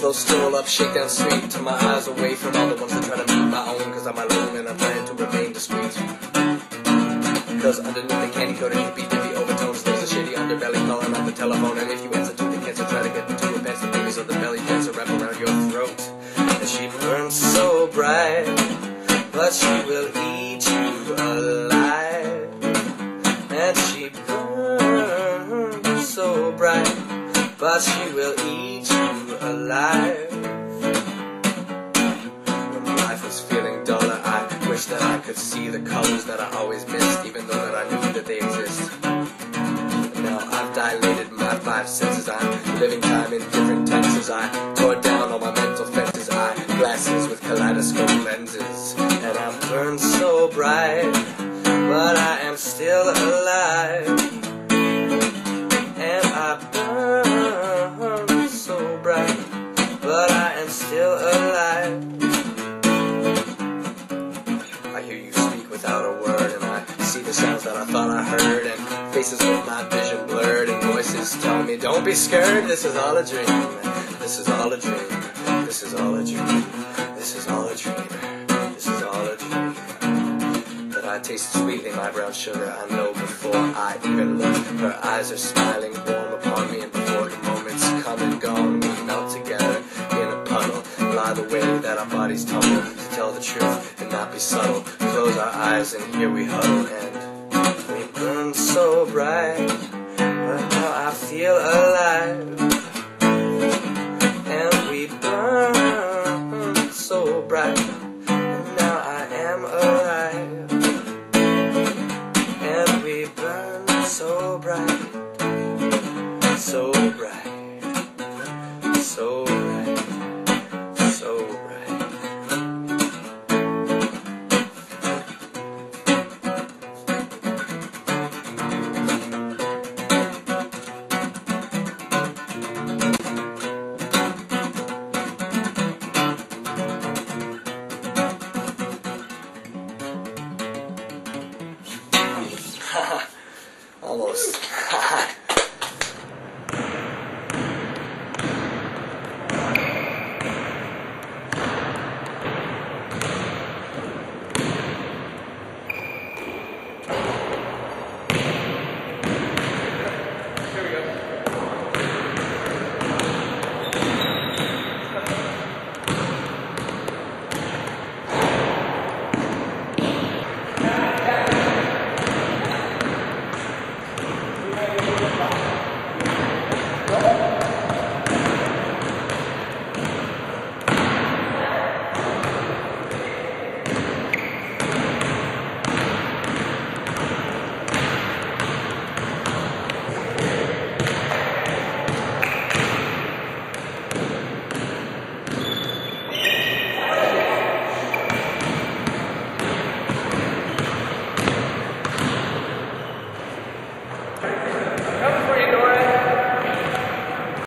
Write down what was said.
slow stroll up Shakedown Street, turn my eyes away from all the ones that try to meet my own, cause I'm alone and I'm trying to remain discreet. Cause underneath the candy coated hippie dippy overtones, there's a shady underbelly calling on the telephone. And if you answer to the cancer, try to get into it past the fingers of the belly dancer wrap around your throat. And she burns so bright, but she will eat you alive. And she burns so bright, but she will eat you alive. When life was feeling duller, I wish that I could see the colors that I always missed, even though that I knew that they exist. Now I've dilated my five senses, I'm living time in different tenses. I tore down all my mental fences, eyeglasses with kaleidoscope lenses. And I'm burned so bright, but I am still alive. And I burn so bright, but I am still alive. I hear you speak without a word, and I see the sounds that I thought I heard, and faces with my vision blurred, and voices tell me, don't be scared, this is all a dream. This is all a dream. This is all a dream. This is all a dream. This is all a dream. That I taste sweetly my brown sugar, I know before I even look. Her eyes are smiling warm upon me, and before the moments come and gone, we melt together in a puddle. Lie the way that our bodies tumble, to tell the truth and not be subtle. Close our eyes and here we huddle, and we burn so bright, but now I feel alive. And we burn so bright, and now I am alive. And we burn so bright, so bright.